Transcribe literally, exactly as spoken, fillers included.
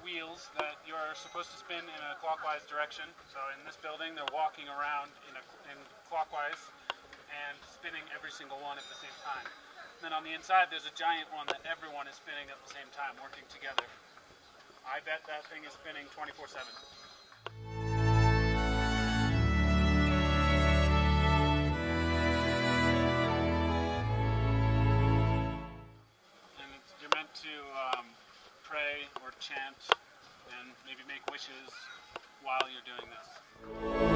wheels that you're supposed to spin in a clockwise direction. So in this building, they're walking around in, a, in clockwise and spinning every single one at the same time. Then on the inside, there's a giant one that everyone is spinning at the same time, working together. I bet that thing is spinning twenty-four seven. To um, pray or chant and maybe make wishes while you're doing this.